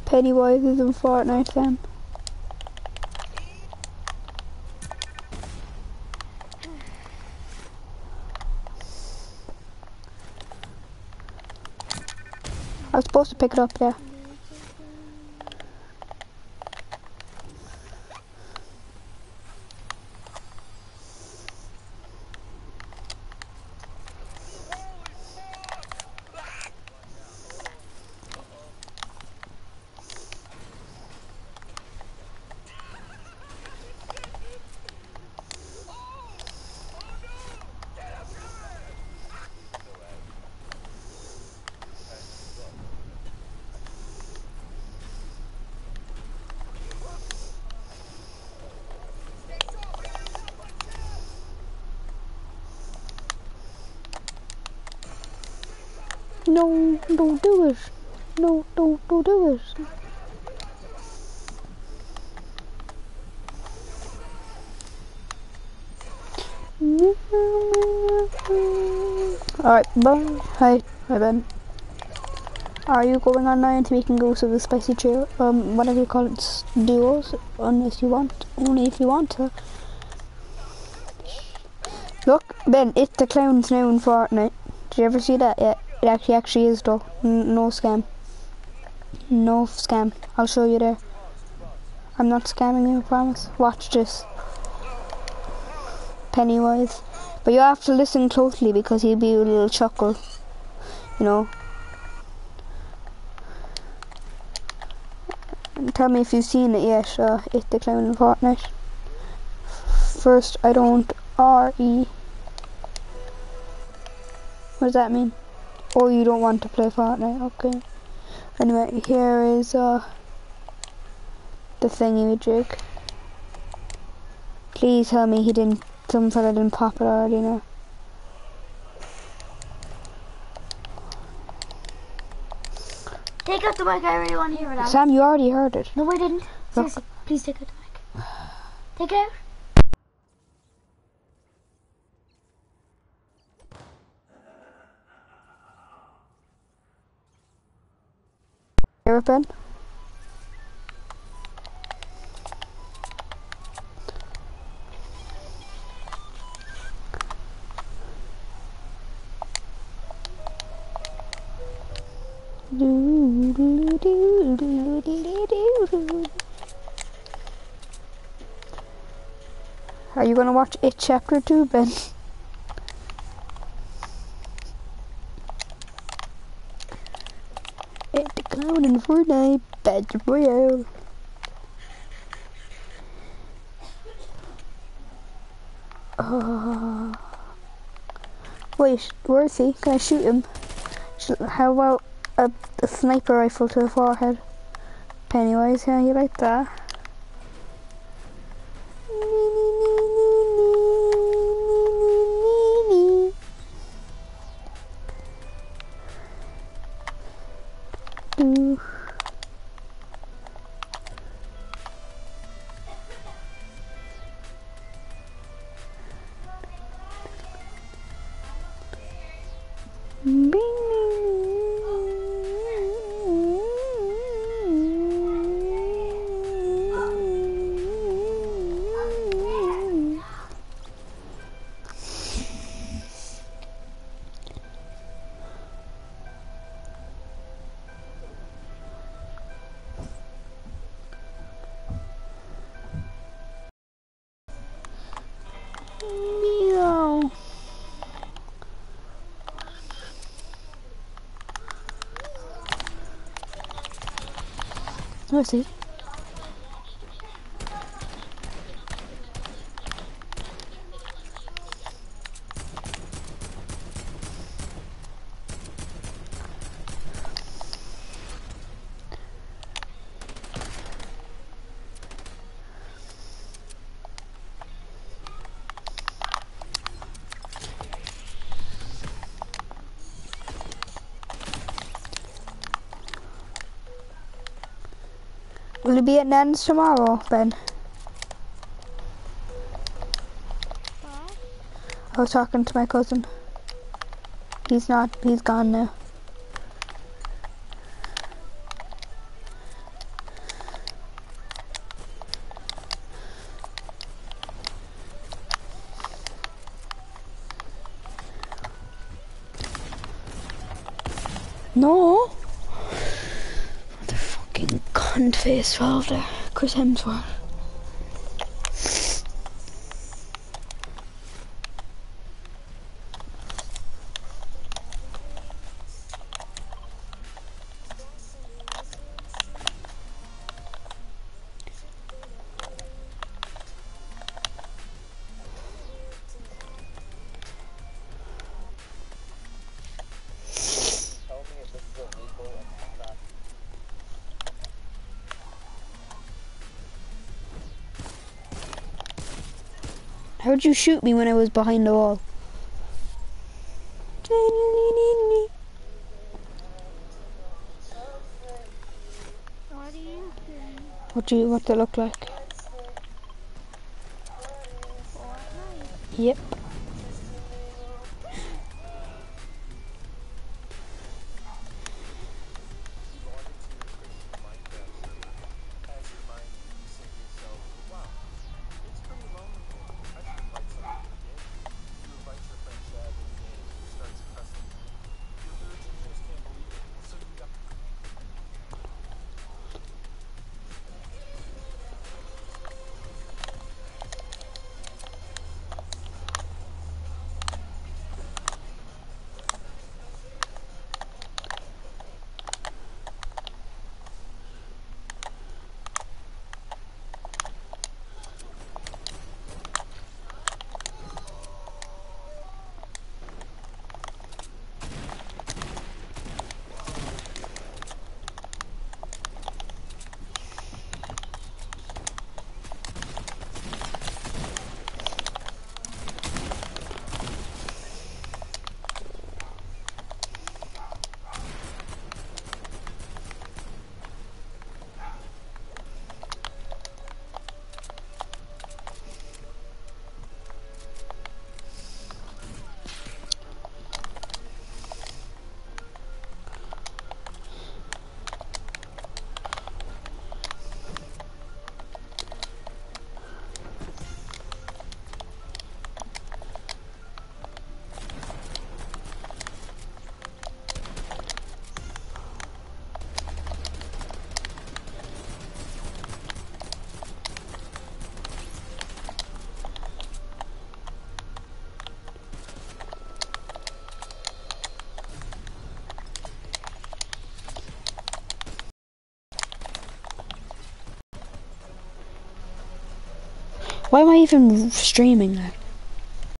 Pennywise is in Fortnite then. I was supposed to pick it up, yeah. No, don't do it. No, don't do it. Alright, bye. Hi Ben. Are you going online so we can go to the spicy trail? Whatever you call it, duos, unless you want, only if you want to. Look, Ben, it's the clowns now in Fortnite. Did you ever see that? Yeah, it actually is though. No scam. No scam. I'll show you there. I'm not scamming you, I promise. Watch this. Pennywise. But you have to listen closely because he'll be a little chuckle. You know. And tell me if you've seen it yet. It's the clown in Fortnite. First, I don't R-E. What does that mean? Oh, you don't want to play Fortnite, okay. Anyway, here is the thingy jig. Please tell me some fella didn't pop it already now. Take out the mic, I really want to hear it out. Sam, you already heard it. No, I didn't. Seriously, please take out the mic. Take it out. Hear it, Ben? Are you gonna watch It Chapter 2, Ben? It's the clown in Fortnite Battle Royale. Wait, where is he? Can I shoot him? How about a sniper rifle to the forehead? Pennywise, yeah, you like that? Meow. Where's he? Will you be at Nan's tomorrow, Ben? I was talking to my cousin. He's gone now. No. The fucking cunt face 12 there. Chris Hemsworth. How'd you shoot me when I was behind the wall? What do you think? What's it look like? Fortnite? Yep. Why am I even streaming now?